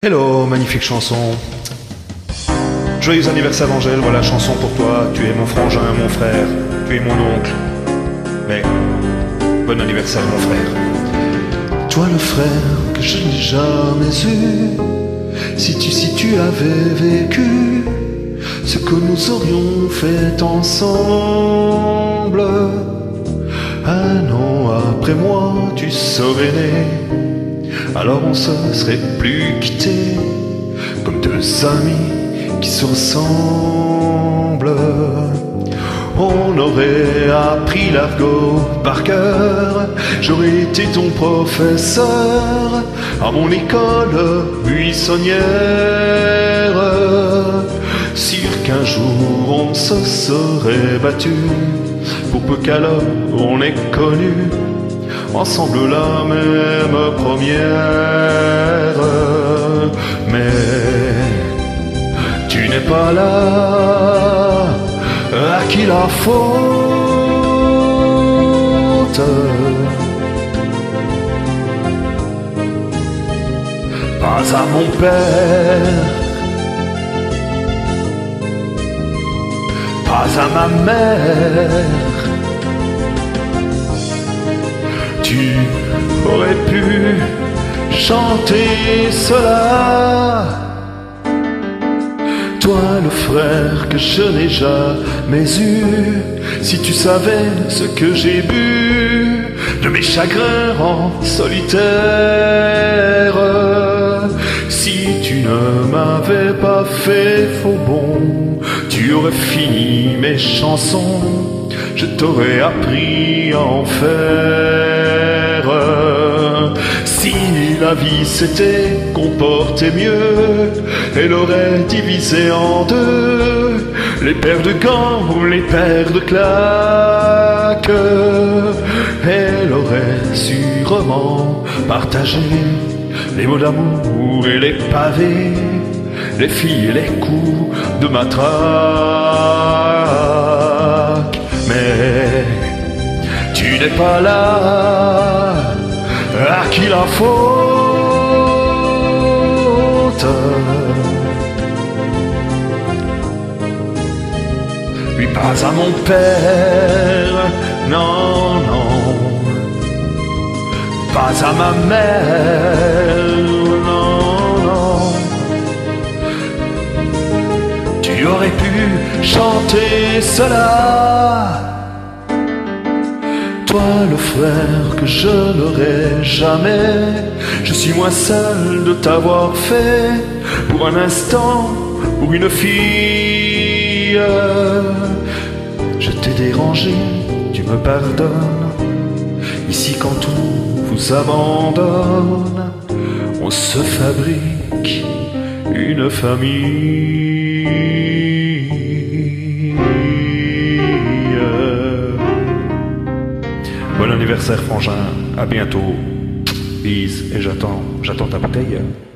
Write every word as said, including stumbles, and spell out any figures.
Hello, magnifique chanson. Joyeux anniversaire Angèle, voilà chanson pour toi. Tu es mon frangin, mon frère, tu es mon oncle. Mais, bon anniversaire mon frère. Toi le frère que je n'ai jamais eu. Si tu, si tu avais vécu ce que nous aurions fait ensemble, un an après moi tu serais né. Alors on se serait plus quittés comme deux amis qui se ressemblent. On aurait appris l'argot par cœur. J'aurais été ton professeur à mon école buissonnière. Sûr qu'un jour on se serait battu, pour peu qu'alors on ait connu ensemble la même première. Mais tu n'es pas là, à qui la faute? Pas à mon père, pas à ma mère. Tu aurais pu chanter cela, toi le frère que je n'ai jamais eu. Si tu savais ce que j'ai bu de mes chagrins en solitaire, si tu ne m'avais pas fait faux bon, tu aurais fini mes chansons, je t'aurais appris à en faire. Si la vie s'était comportée mieux, elle aurait divisé en deux les paires de gants ou les paires de claques. Elle aurait sûrement partagé les mots d'amour et les pavés, les filles et les coups de matraque. Mais tu n'es pas là, à qui la faute? Oui, pas à mon père, non, non, pas à ma mère, non, non. Tu aurais pu chanter cela, toi le frère que je n'aurai jamais. Je suis moins seul de t'avoir fait pour un instant, pour une fille. Je t'ai dérangé, tu me pardonnes. Ici quand tout vous abandonne, on se fabrique une famille. Bon anniversaire frangin, à bientôt. Bise, et j'attends, j'attends ta bouteille.